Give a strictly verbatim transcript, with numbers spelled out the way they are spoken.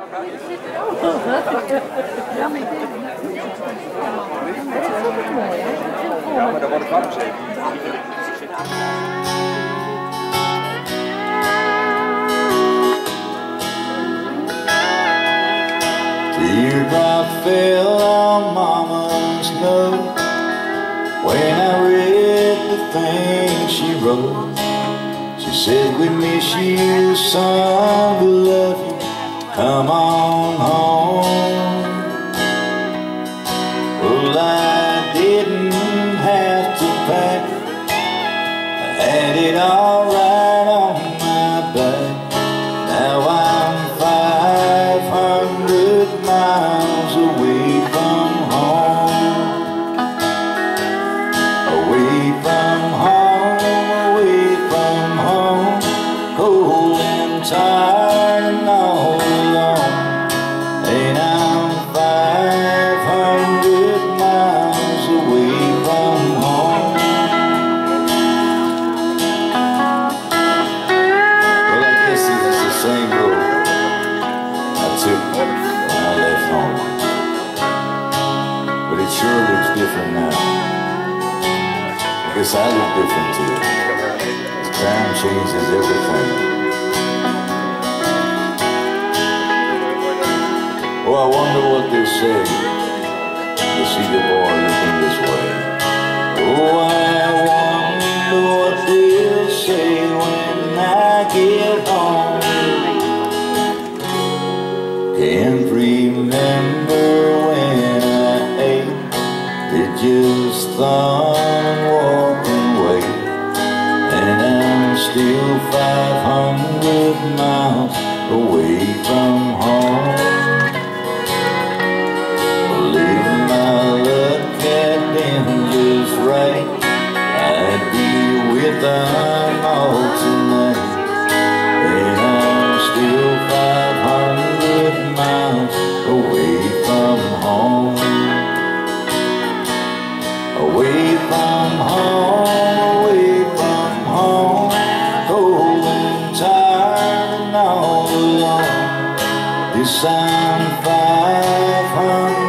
Ja, maar ik denk dat is ook mooi, hè? Ja, maar dat wordt het warm zeker. Teardrop fell on Mama's note when I read the things she wrote. She said, we miss you, son, we love you, come on home. Well, I didn't have to pack, I had it all right on my back. Now I'm five hundred miles away from home, away from home, away from home, cold and tired and all alone. And I'm five hundred miles away from home. Well, I guess this is the same road I took when I left home, but it sure looks different now. I guess I look different too. Time changes everything. Oh, I wonder what they say to see the boy looking this way. Oh, I wonder what they'll say when I get home. Can't remember when I ate, it just thought and walking away. And I'm still five hundred miles away from home. If my luck had been just right, I'd be with them all tonight. And I'm still five hundred miles away from home. Away from home, away from home, cold and tired and all alone. Yes, I'm five hundred